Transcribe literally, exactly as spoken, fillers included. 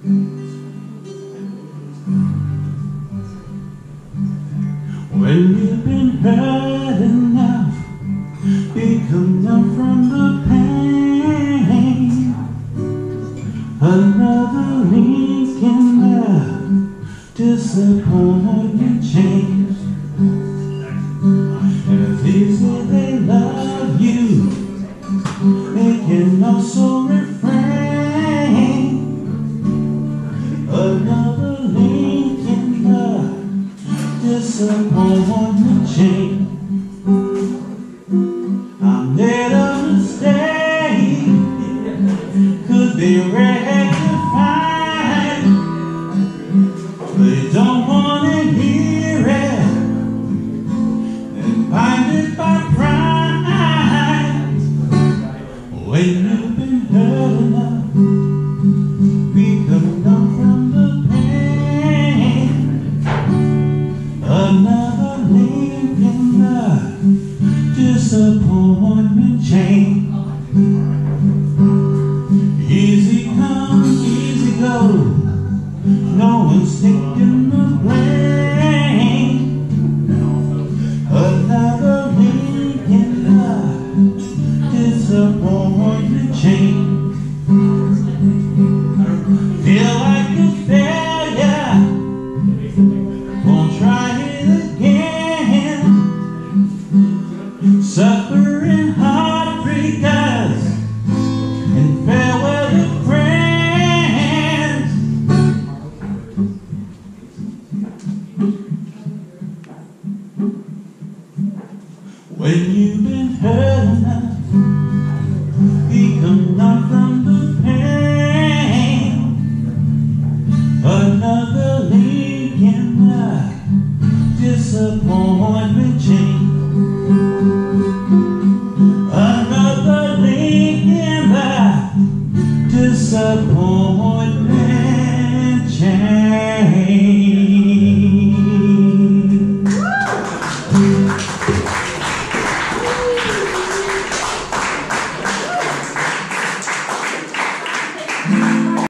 When you've been hurt enough, you come down from the pain. Another link in the disappointment chain. And it's easy they love you, they can also refrain. Another link in the disappointment chain. I made a mistake, could be rectified, but you don't want to hear it and bind it by pride. When you've been hurt enough, we come down from the pain. Another link in the disappointment chain. Easy come, easy go, no one's taking the blame. Another link in the disappointment chain. Feel like a failure, won't try it again. Suffering heartbreakers and farewell to friends. When you've been hurt enough, we come down from the pain. Another link in the disappointment chain. Another link in the disappointment chain.